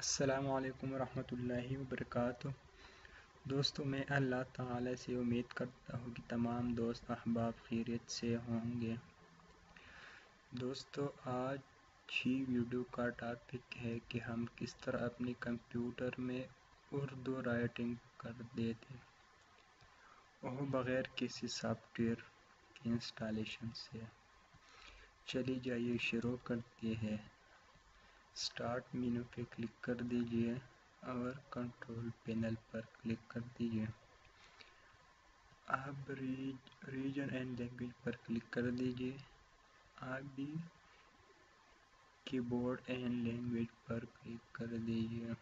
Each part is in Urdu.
السلام علیکم ورحمۃ اللہ وبرکاتہ۔ دوستو، میں اللہ تعالی سے امید کرتا ہوں کہ تمام دوست احباب خیریت سے ہوں گے۔ دوستو، آج ہی ویڈیو کا ٹاپک ہے کہ ہم کس طرح اپنے کمپیوٹر میں اردو رائٹنگ کر دیتے وہ بغیر کسی سافٹ ویئر کی انسٹالیشن سے۔ چلی جائیے شروع کرتے ہیں۔ اسٹارٹ مینو پہ کلک کر دیجیے اور کنٹرول پینل پر کلک کر دیجیے۔ اب ریجن اینڈ لینگویج پر کلک کر دیجیے۔ ابھی کی بورڈ اینڈ لینگویج پر کلک کر دیجیے۔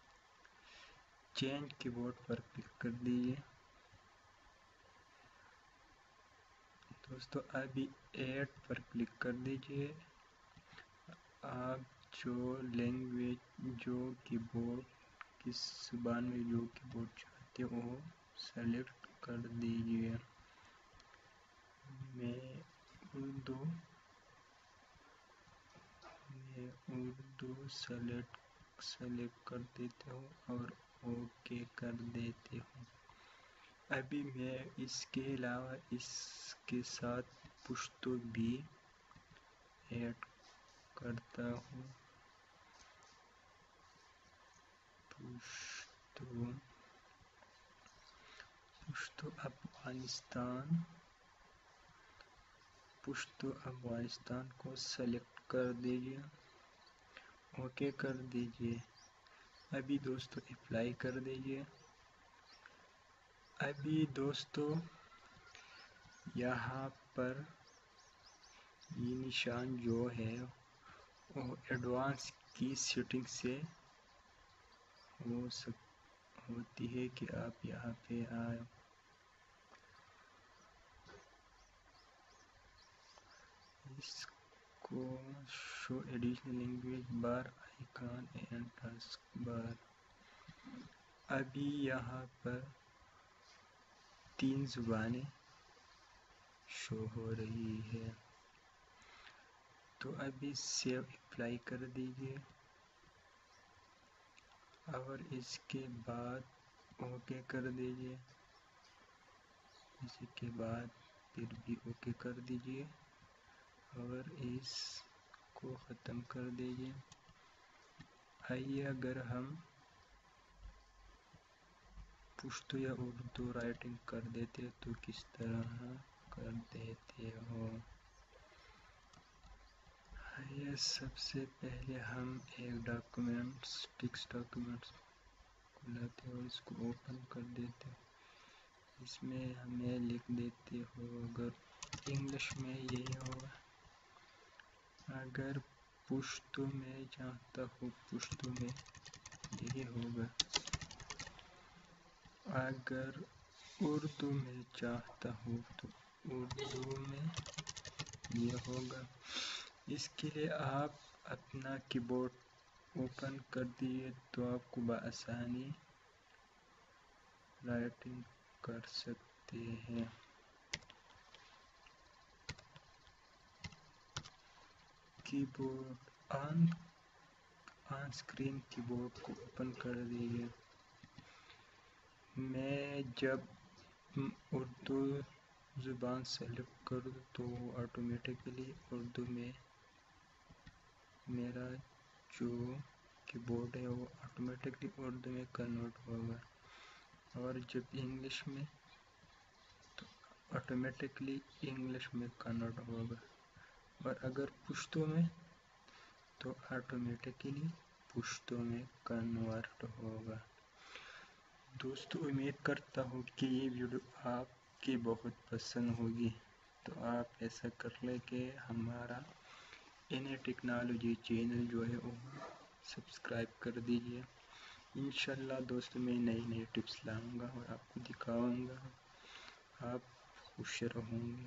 چینج کی بورڈ پر کلک کر دیجیے۔ دوستو، ابھی ایڈ پر کلک کر دیجیے۔ آپ جو لینگویج جو کی بورڈ کس زبان میں جو کی بورڈ چاہتے ہو وہ سلیکٹ کر دیجیے۔ میں اردو سلیکٹ کر دیتا ہوں اور اوکے کر دیتے ہوں۔ ابھی میں اس کے علاوہ اس کے ساتھ پشتو بھی ایڈ کرتا ہوں۔ پشتو افغانستان کو سلیکٹ کر دیجیے، اوکے کر دیجیے۔ ابھی دوستو اپلائی کر دیجیے۔ ابھی دوستو یہاں پر یہ نشان جو ہے وہ ایڈوانس کی سیٹنگ سے ہوتی ہے کہ آپ یہاں پہ آئے۔ اس کو show additional language bar icon and task bar. ابھی یہاں پر 3 زبانیں شو ہو رہی ہے، تو ابھی سیو اپلائی کر دیجیے اور اس کے بعد اوکے کر دیجیے۔ اس کے بعد پھر بھی اوکے کر دیجیے اور اس کو ختم کر دیجیے۔ آئیے اگر ہم پشتو یا اردو رائٹنگ کر دیتے تو کس طرح کر دیتے ہو۔ آئیے سب سے پہلے ہم ایک ٹیکسٹ ڈاکیومنٹس کھلاتے ہیں اور اس کو اوپن کر دیتے ہیں۔ اس میں ہمیں لکھ دیتے ہو، اگر انگلش میں یہی ہوگا، اگر پشتو میں چاہتا ہوں پشتو میں یہی ہوگا، اگر اردو میں چاہتا ہوں تو اردو میں یہ ہوگا۔ اس کے لیے آپ اپنا کی بورڈ اوپن کر دیے تو آپ کو بآسانی رائٹنگ کر سکتے ہیں۔ Keyboard on screen keyboard کو اوپن کر دیجیے۔ میں جب اردو زبان سلیکٹ کروں تو آٹومیٹکلی اردو میں میرا جو کی بورڈ ہے وہ آٹومیٹکلی اردو میں کنورٹ ہوگا، اور جب انگلش میں تو آٹومیٹکلی انگلش میں کنورٹ ہوگا، اور اگر پشتو میں تو آٹومیٹکلی پشتو میں کنورٹ ہوگا۔ دوستو، امید کرتا ہوں کہ یہ ویڈیو آپ کی بہت پسند ہوگی، تو آپ ایسا کر لیں کہ ہمارا ٹیکنالوجی چینل جو ہے وہ سبسکرائب کر دیجیے۔ انشاءاللہ دوستو میں نئی ٹپس لاؤں گا اور آپ کو دکھاؤں گا، آپ خوش رہوں گے۔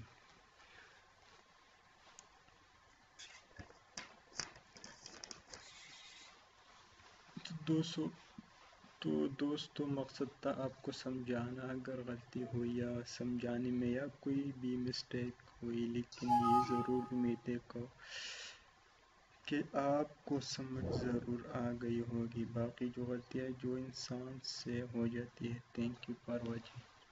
دوستو مقصد تھا آپ کو سمجھانا، اگر غلطی ہوئی یا سمجھانے میں یا کوئی بھی مسٹیک ہوئی، لیکن یہ ضرور امید ہے کہ کہ آپ کو سمجھ ضرور آ گئی ہوگی، باقی جو غلطیاں جو انسان سے ہو جاتی ہے۔ Thank you for watching.